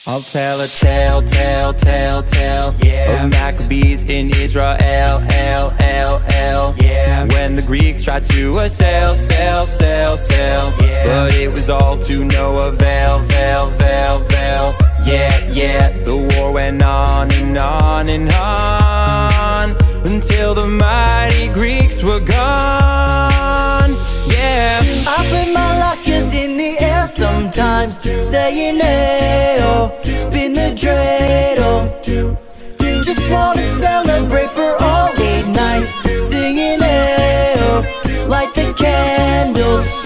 I'll tell a tale, yeah, of Maccabees in Israel, yeah, when the Greeks tried to sail, yeah, but it was all to no avail, yeah, the war went on and on and on, until the mighty Greeks were gone, yeah. I put my lockers in the air sometimes, saying hey, oh, spin the dreidel. Just wanna celebrate for all 8 nights, singing hey, oh, light the candle.